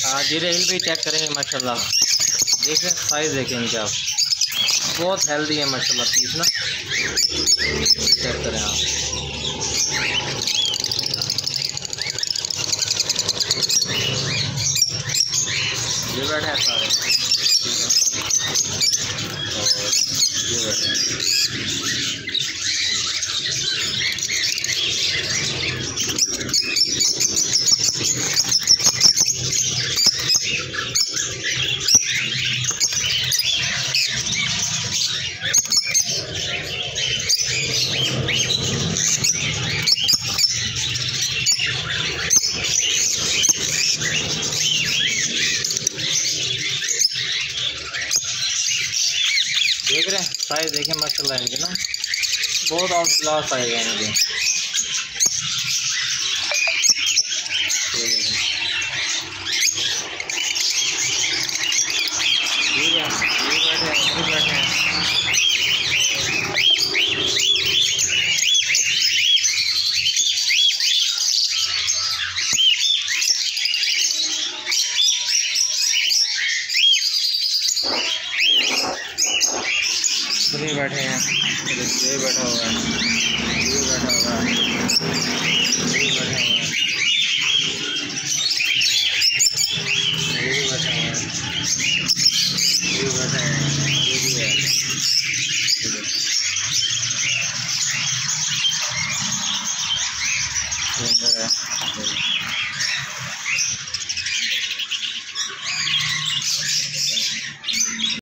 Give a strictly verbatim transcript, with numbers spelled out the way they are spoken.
हाँ जीरे हिल भी चेक करेंगे माशाल्लाह, देखें साइज़ देखें इनके आप, बहुत हेल्दी है माशाल्लाह पीस ना, चेक करें आप। ये बैठे हैं सारे, ठीक है, और ये बैठे हैं। देख रहे हैं साइज़ देखें माशाल्लाह इनके ना, बहुत आउट क्लास आएगा इनके। ठीक है, ये बैठे हैं, ये बैठे हैं। ये बैठे हैं, ये बैठा हुआ है।